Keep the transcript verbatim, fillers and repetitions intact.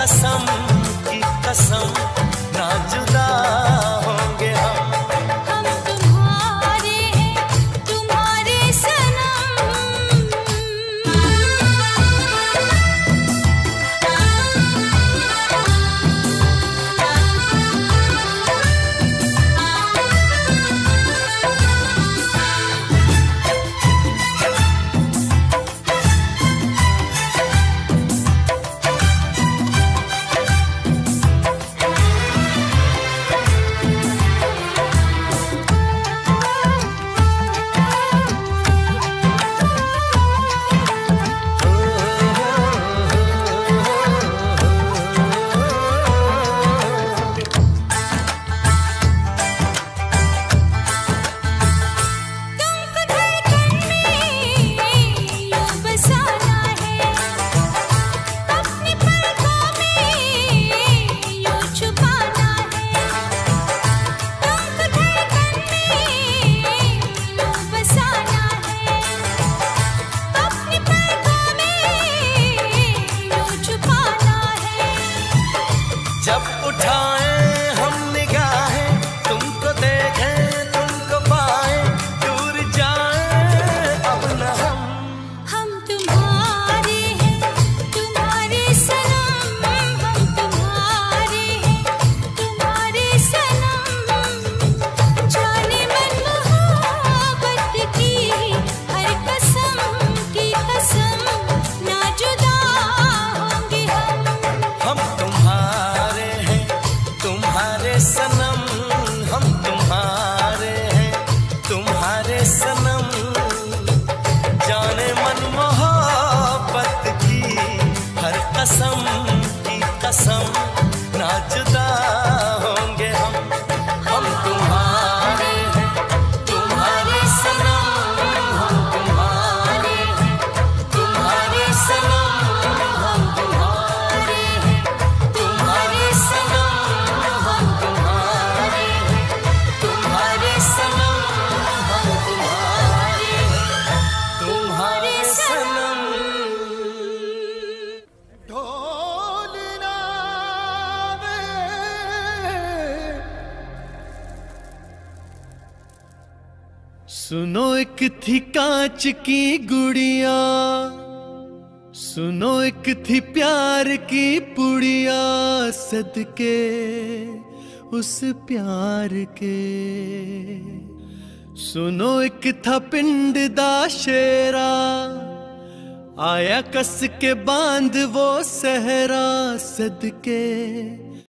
कसम की कसम ना जुदा होंगे हम। हम तुम्हारे हैं तुम्हारे सनम। जब उठाएं हम निगाहें तुमको देखें तुमको पाएं दूर जाएं अब न हम। हम तुम्हारे हैं तुम्हारे सनम। हम तुम्हारे हैं तुम्हारे सनम। जाने मन मोहब्बत की हर कसम की कसम ना जुदा होंगे हम। हम तुम्हारे हैं तुम्हारे सनम, हम तुम्हारे हैं तुम्हारे सनम। जाने मन मोहब्बत की हर कसम की कसम ना जुदा होंगे हम। हम तुम्हारे हैं तुम्हारे सनम, हम तुम्हारे हैं तुम्हारे सनम। हम तुम्हारे हैं तुम्हारे सनम, हम तुम्हारे हैं तुम्हारे सनम। हम तुम्हारे हैं तुम्हारे सनम। ढोलना सुनो एक थी कांच की गुड़िया, सुनो एक थी प्यार की पुड़िया, सदके उस प्यार के। सुनो एक था पिंड दा शेरा, आया कस के बांध वो सहरा, सदके